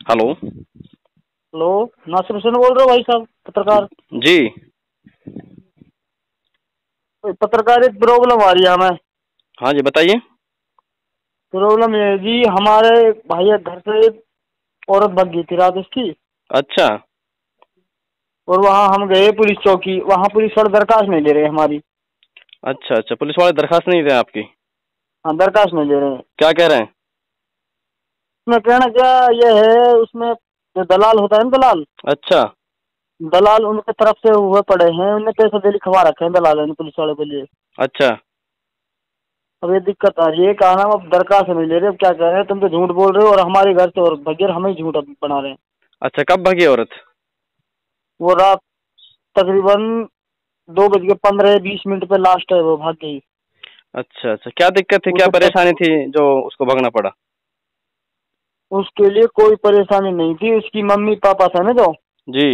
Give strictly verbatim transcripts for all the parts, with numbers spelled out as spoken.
Hello. Hello, Nasir Hussain बोल रहे हो भाई साहब, पत्रकार? जी। पत्रकार, एक प्रॉब्लम आ रही है हमें। हाँ जी, बताइए। प्रॉब्लम ये है जी, हमारे भाई घर से एक औरत भाग गई थी रात उसकी। अच्छा। और वहाँ हम गए पुलिस चौकी, वहाँ पुलिस वाले दरखास्त नहीं ले रहे हमारी। अच्छा अच्छा, पुलिस वाले दरखास्त नहीं दे आपकी? हाँ, दरखास्त नहीं ले रहे हैं। क्या कह रहे हैं? उसमें कहना क्या ये है, उसमें जो दलाल होता है ना, दलाल अच्छा दलाल उनके तरफ से हुए पड़े हैं, उन्हें पैसे दे लिखवा रखे हैं दलाल ने पुलिस वाले के लिए। अच्छा अब ये दिक्कत आ रही है, कहा नाम अब दरखास्त नहीं ले रहे। अब क्या कह रहे हैं, तुम तो झूठ बोल रहे हो और हमारे घर से और बगैर हमें ही झूठ बना रहे हैं। अच्छा, कब भागी औरत? वो रात तकरीबन दो बज के पंद्रह बीस मिनट पे लास्ट है, वो भाग गई। अच्छा अच्छा, क्या दिक्कत थी, क्या उसे तक परेशानी थी जो उसको भागना पड़ा? उसके लिए कोई परेशानी नहीं थी। उसकी मम्मी पापा था ना जो, जी।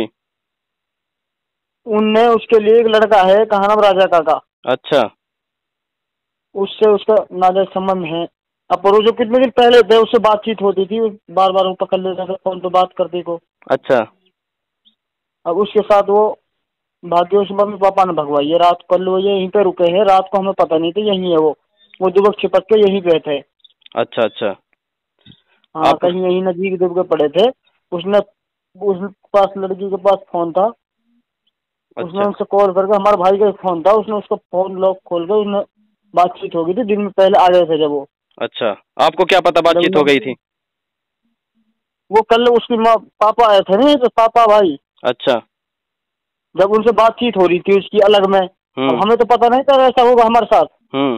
उनने उसके लिए एक लड़का है, कहा नाम राजा काका, अच्छा उससे उसका नाजायज संबंध है। अब पर वो जो कितने दिन पहले थे उससे बातचीत होती थी, बार बार वो पकड़ लेता था फोन पे बात करती को। अच्छा अब उसके साथ वो भाग्य, उस मम्मी पापा ने भगवाई है रात को। वो ये यहीं पे रुके हैं, रात को हमें पता नहीं था यहीं है वो वो युवक छिपक के यहीं पे थे। अच्छा अच्छा। हाँ, आप कहीं यहीं नजदीक दुब के पड़े थे। उसने उसके पास, लड़की के पास फोन था। उसने अच्छा उनसे कॉल करके, हमारे भाई का फोन था, उसने उसका फोन लॉक खोल के उसने बातचीत हो गई थी। दिन में पहले आ गए थे जब वो अच्छा, आपको क्या पता जब बातचीत हो गई थी? वो कल उसकी माँ पापा आए थे ना, तो पापा भाई, अच्छा। जब उनसे बातचीत हो रही थी उसकी अलग में। अब हम्म हमें तो पता नहीं था ऐसा होगा हमारे साथ। हम्म।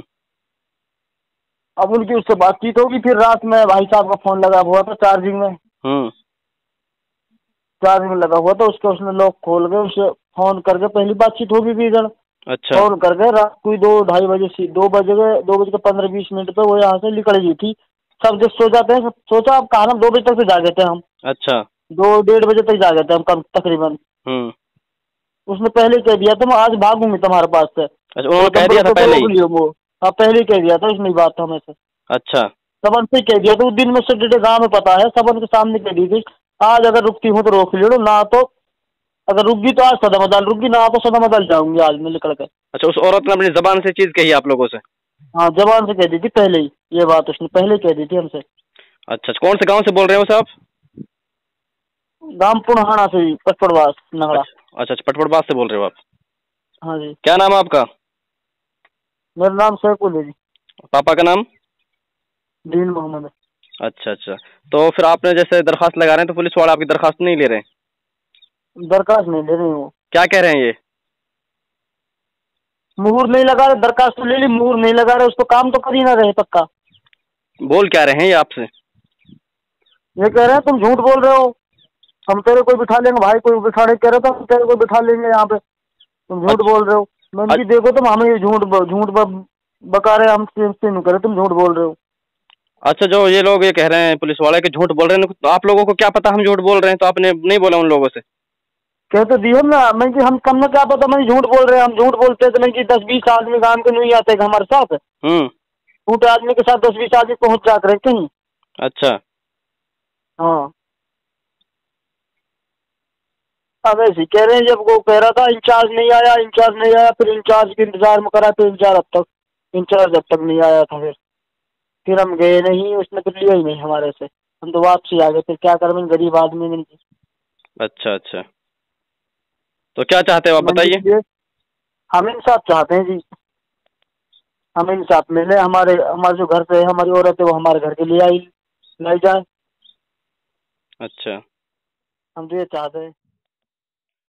अब उनकी उससे बातचीत होगी, फिर रात में भाई साहब का फोन लगा हुआ था चार्जिंग में। हम्म। चार्जिंग में लगा हुआ था उसका, उसने लॉक खोल के उसे फोन करके पहली बातचीत होगी भी इधर। अच्छा फोन करके रात को दो ढाई बजे से दो बजे गए, दो बज के पंद्रह बीस मिनट पे वो यहाँ से निकल गई थी। सब जब सो जाते हैं, सब सोचा, अब कहा ना दो बजे तक से जागे थे हम। अच्छा। दो डेढ़ बजे तक जागे थे हम कम तकरीबन। हम्म। उसने पहले ही कह दिया था मैं आज भागूंगी तुम्हारे पास से, अच्छा, उन्होंने और कह तुम दिया था रोको तो पहले रोक ही? लियो वो। हाँ, पहले ही कह दिया था उसने बात हमें से। अच्छा सबन से कह दिया था उस दिन में, सैटरडे गाँव में पता है, सबन के सामने कह दी थी आज अगर रुकती हूँ तो रोक लियो, ना तो अगर रुक गई तो आज सदा मदाल रुक गई, ना तो सदा मदाल जाऊंगी आज मैं निकल कर। अच्छा, उस औरत ने अपनी जबान से चीज कही आप लोगों से? हाँ, जबान से कह दी थी पहले ही, ये बात उसने पहले कह दी थी हमसे। अच्छा, कौन से गांव से बोल रहे हो साहब? गांव पुनहाना से ही, पचपड़वास नगड़ा। अच्छा अच्छा अच्छा, पटपड़बाग से बोल रहे हो आप? हाँ जी। क्या नाम है आपका? मेरा नाम सैफुल है जी। पापा का नाम? दीन मोहम्मद। अच्छा अच्छा। तो फिर आपने जैसे दरखास्त लगा रहे हैं तो पुलिस वाले आपकी दरखास्त नहीं ले रहे हैं? दरखास्त नहीं ले रही वो। क्या कह रहे हैं ये? मुहूर नहीं लगा रहे, दरखास्त तो ले ली, मुहूर नहीं लगा रहे, उसको काम तो कर ही ना रहे पक्का। बोल क्या रहे हैं ये आपसे? ये कह रहे हैं तुम झूठ बोल रहे हो, हम तेरे को बिठा लेंगे, भाई कोई बिठाने कह रहे तो हम तेरे को बिठा लेंगे यहाँ पे, तुम झूठ अच्छा बोल रहे हो। मैं उनकी, अच्छा। देखो तुम हमें ये झूठ झूठ ब- बका रहे, हम नहीं करे, तुम झूठ बोल रहे हो। अच्छा, जो ये लोग ये कह रहे हैं पुलिस वाले कि झूठ बोल रहे हैं, तो आप लोगों को क्या पता हम झूठ बोल रहे हैं? तो आपने नहीं बोला उन लोगों से? कह तो दियो ना, मैं कि हम कम ना क्या पता मैं झूठ बोल रहे हैं, हम झूठ बोलते हैं तो मैं कि दस बीस आदमी काम के नहीं आते हमारे साथ, हम्म। झूठे आदमी के साथ दस बीस आदमी पहुंच जाते रहे कहीं। अच्छा। हाँ, अब ऐसे कह रहे हैं, जब वो कह रहा था इंचार्ज नहीं आया, इंचार्ज नहीं आया, फिर इंचार्ज के इंतजार में करा, फिर इंचार्ज अब तक इंचार्ज अब तक नहीं आया था। फिर फिर हम गए नहीं, उसने तो लिया ही नहीं हमारे से, हम तो वापसी आ गए। फिर क्या करें, गरीब आदमी में अच्छा अच्छा, तो क्या चाहते हो आप मैंने बताइए? लिए। हम इंसाफ चाहते हैं जी, हम इंसाफ मिले, हमारे हमारे जो घर पे है हमारी औरत है वो हमारे घर के लिए आई लाई जाए, अच्छा। हम तो ये चाहते हैं।